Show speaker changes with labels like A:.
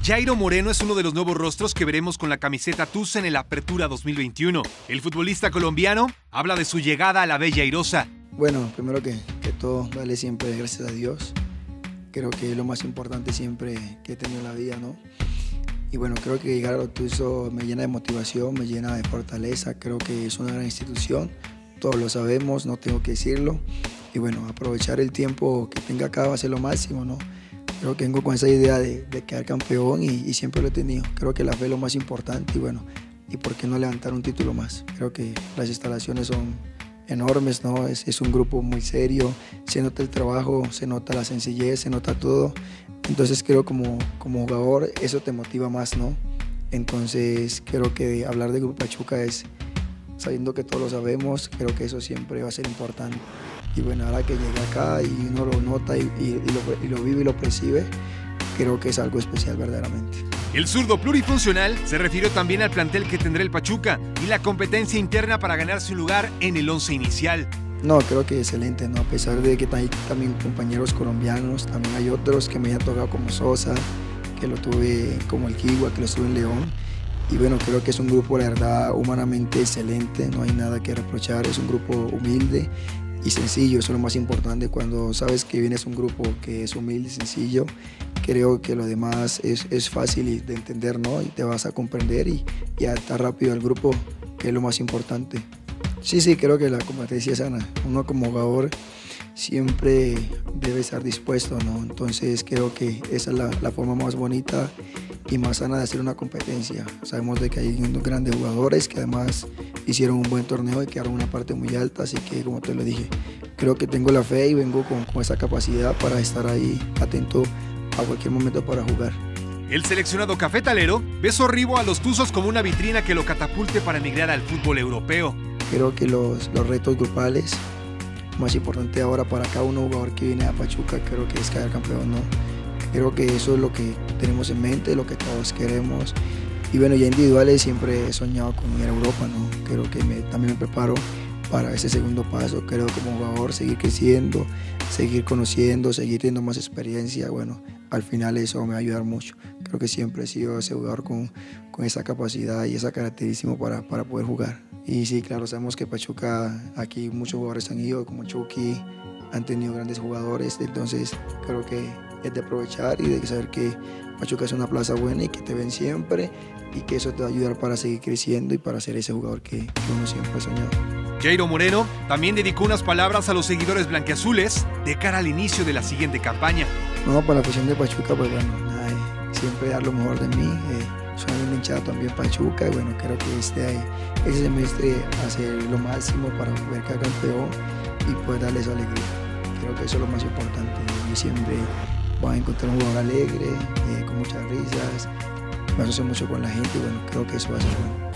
A: Jairo Moreno es uno de los nuevos rostros que veremos con la camiseta Tuza en el Apertura 2021. El futbolista colombiano habla de su llegada a la Bella Airosa.
B: Bueno, primero que todo, darle siempre gracias a Dios. Creo que es lo más importante siempre que he tenido en la vida, ¿no? Y bueno, creo que llegar a los Tuzos me llena de motivación, me llena de fortaleza. Creo que es una gran institución, todos lo sabemos, no tengo que decirlo. Y bueno, aprovechar el tiempo que tenga acá va a ser lo máximo, ¿no? Creo que vengo con esa idea de quedar campeón y siempre lo he tenido. Creo que la fe es lo más importante y bueno, ¿y por qué no levantar un título más? Creo que las instalaciones son enormes, ¿no? Es un grupo muy serio, se nota el trabajo, se nota la sencillez, se nota todo. Entonces creo como jugador eso te motiva más, ¿no? Entonces creo que hablar de Grupo Pachuca es, sabiendo que todos lo sabemos, creo que eso siempre va a ser importante. Y bueno, ahora que llegué acá y uno lo nota y lo vive y lo percibe, creo que es algo especial verdaderamente.
A: El zurdo plurifuncional se refirió también al plantel que tendrá el Pachuca y la competencia interna para ganarse un lugar en el 11 inicial.
B: No, creo que excelente, ¿no? A pesar de que hay también compañeros colombianos, también hay otros que me han tocado como Sosa, que lo tuve como el Kigua, que lo estuve en León. Y bueno, creo que es un grupo, la verdad, humanamente excelente, no hay nada que reprochar, es un grupo humilde y sencillo, eso es lo más importante. Cuando sabes que vienes a un grupo que es humilde y sencillo, creo que lo demás es fácil de entender, ¿no? Y te vas a comprender y adaptar rápido al grupo, que es lo más importante. Sí, creo que como te decía Sana, uno como jugador siempre debe estar dispuesto, ¿no? Entonces creo que esa es la forma más bonita y más sana de hacer una competencia. Sabemos de que hay unos grandes jugadores que además hicieron un buen torneo y quedaron una parte muy alta, así que como te lo dije, creo que tengo la fe y vengo con esa capacidad para estar ahí atento a cualquier momento para jugar.
A: El seleccionado cafetalero ve su arribo a los Tuzos como una vitrina que lo catapulte para emigrar al fútbol europeo.
B: Creo que los retos grupales, más importante ahora para cada jugador que viene a Pachuca, creo que es quedar campeón, ¿no? Creo que eso es lo que tenemos en mente, lo que todos queremos. Y bueno, ya individuales siempre he soñado con ir a Europa, ¿no? Creo que también me preparo para ese segundo paso. Creo como jugador seguir creciendo, seguir conociendo, seguir teniendo más experiencia. Bueno, al final eso me va a ayudar mucho. Creo que siempre he sido ese jugador con esa capacidad y esa característica para poder jugar. Y sí, claro, sabemos que Pachuca, aquí muchos jugadores han ido, como Chucky, han tenido grandes jugadores, entonces creo que es de aprovechar y de saber que Pachuca es una plaza buena y que te ven siempre y que eso te va a ayudar para seguir creciendo y para ser ese jugador que uno siempre ha soñado.
A: Jairo Moreno también dedicó unas palabras a los seguidores blanquiazules de cara al inicio de la siguiente campaña.
B: No, para la afición de Pachuca, pues bueno, siempre dar lo mejor de mí. Soy un hinchado también Pachuca y bueno, creo que este semestre hacer lo máximo para poder quedar campeón y poder darle esa alegría. Creo que eso es lo más importante. Y siempre voy a encontrar un jugador alegre, con muchas risas, me asocio mucho con la gente y bueno, creo que eso va a ser bueno.